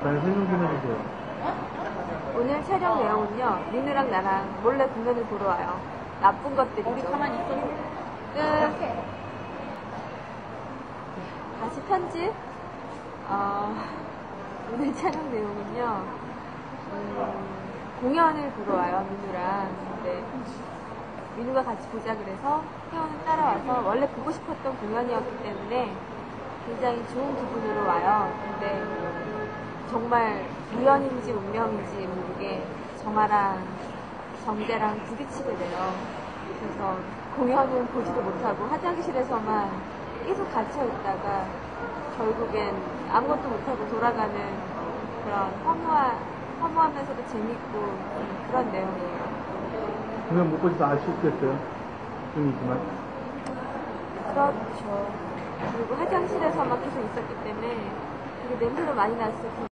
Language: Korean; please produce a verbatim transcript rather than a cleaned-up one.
간단히 설명 좀 해주세요. 오늘 촬영 내용은요, 민우랑 나랑 몰래 공연을 보러 와요. 나쁜 것들이죠. 우리 가만히 있어. 끝. 다시 편집. 어, 오늘 촬영 내용은요, 음, 공연을 보러 와요, 민우랑. 근데 민우가 같이 보자 그래서 태원을 따라와서 원래 보고 싶었던 공연이었기 때문에 굉장히 좋은 기분으로 와요. 근데 정말 우연인지 운명인지 모르게 정아랑 정재랑 부딪히게 돼요. 그래서 공연은 보지도 못하고 화장실에서만 계속 갇혀 있다가 결국엔 아무것도 못하고 돌아가는 그런 허무하, 허무하면서도 재밌고 그런 내용이에요. 공연 못 보셔서 아쉽겠어요. 중이지만. 그렇죠. 그리고 화장실에서만 계속 있었기 때문에 되게 냄새도 많이 났을 텐데